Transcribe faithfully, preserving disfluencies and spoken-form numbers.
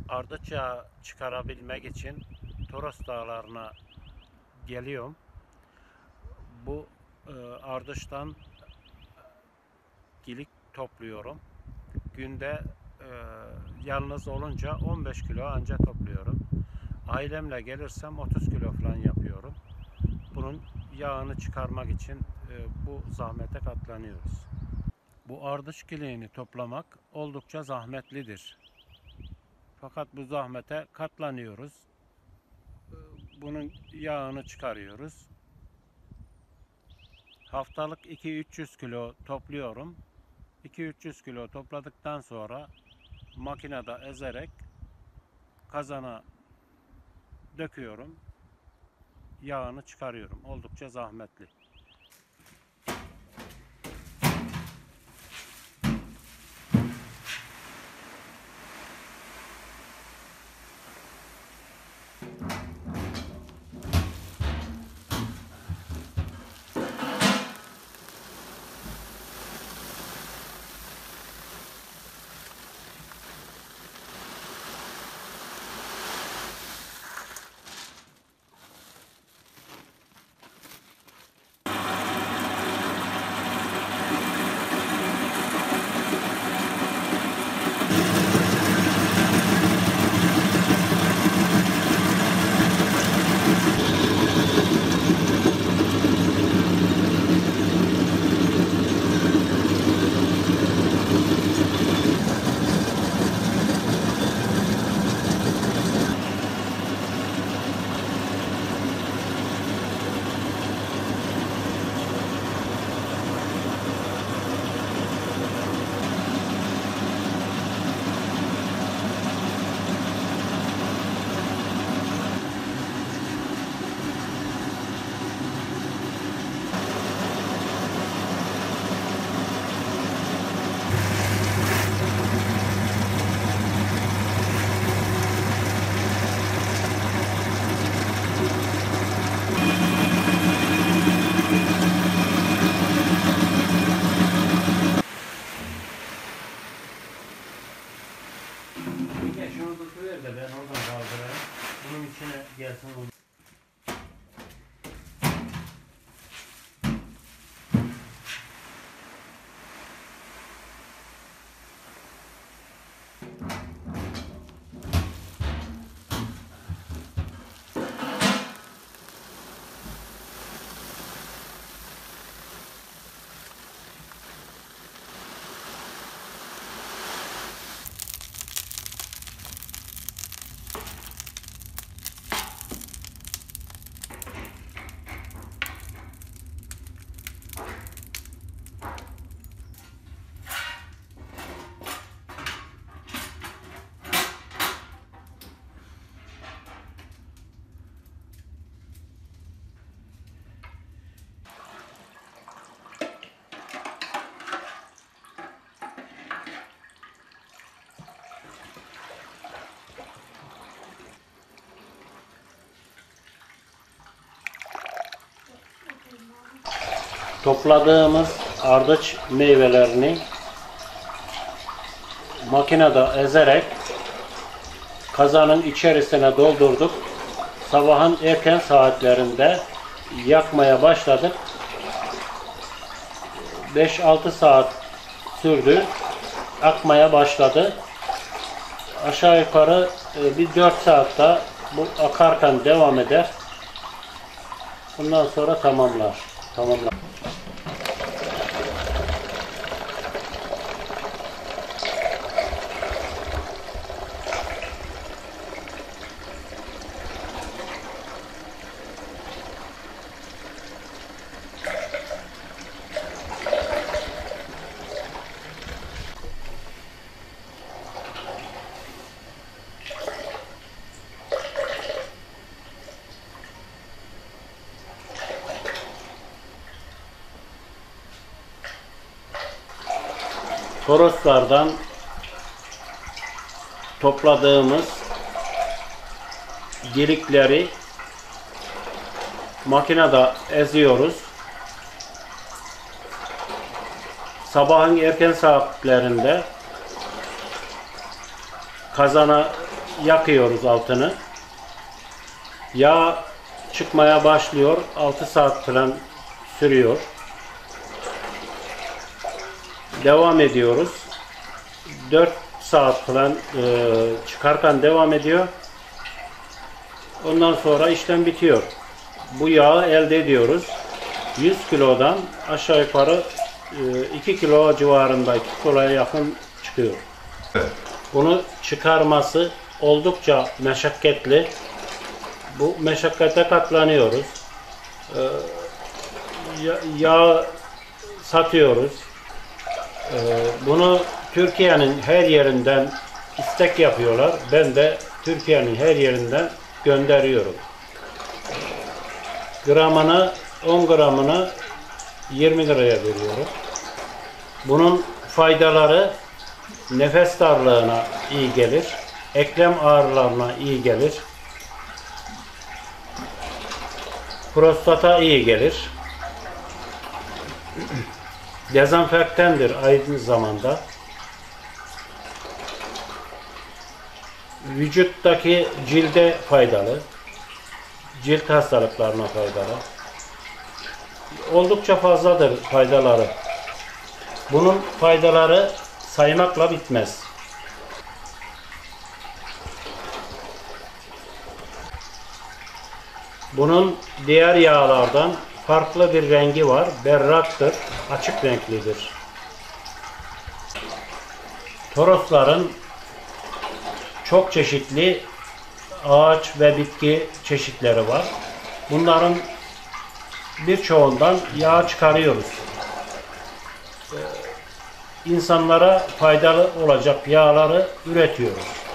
ardıç yağı çıkarabilmek için Toros Dağları'na geliyorum. Bu e, ardıçtan gilik topluyorum. Günde e, yalnız olunca on beş kilo anca topluyorum. Ailemle gelirsem otuz kilo falan yapıyorum. Bunun yağını çıkarmak için e, bu zahmete katlanıyoruz. Bu ardıç giliğini toplamak oldukça zahmetlidir. Fakat bu zahmete katlanıyoruz. Bunun yağını çıkarıyoruz. Haftalık iki üç yüz kilo topluyorum. iki üç yüz kilo topladıktan sonra makinede ezerek kazana döküyorum. Yağını çıkarıyorum. Oldukça zahmetli. Bir şunu tutuver de ben oradan kaldırayım. Bunun içine gelsin. Topladığımız ardıç meyvelerini makinede ezerek kazanın içerisine doldurduk. Sabahın erken saatlerinde yakmaya başladık. beş altı saat sürdü. Akmaya başladı. Aşağı yukarı bir dört saatte bu akarken devam eder. Bundan sonra tamamlar. Tamamlar. Toroslardan topladığımız gilikleri makinede eziyoruz. Sabahın erken saatlerinde kazana yakıyoruz altını. Yağ çıkmaya başlıyor. altı saat falan sürüyor. Devam ediyoruz. dört saat falan e, çıkarken devam ediyor. Ondan sonra işlem bitiyor. Bu yağı elde ediyoruz. yüz kilodan aşağı yukarı iki kilo civarında, iki kiloya yakın çıkıyor. Evet. Bunu çıkarması oldukça meşakkatli. Bu meşakkate katlanıyoruz. Ee, yağ satıyoruz. Ee, bunu Türkiye'nin her yerinden istek yapıyorlar. Ben de Türkiye'nin her yerinden gönderiyorum. Gramını, on gramını yirmi liraya veriyorum. Bunun faydaları nefes darlığına iyi gelir, eklem ağrılarına iyi gelir, prostata iyi gelir, dezenfektandır aynı zamanda. Vücuttaki cilde faydalı, cilt hastalıklarına faydalı. Oldukça fazladır faydaları. Bunun faydaları saymakla bitmez. Bunun diğer yağlardan farklı bir rengi var. Berraktır, açık renklidir. Torosların çok çeşitli ağaç ve bitki çeşitleri var. Bunların birçoğundan yağ çıkarıyoruz. İnsanlara faydalı olacak yağları üretiyoruz.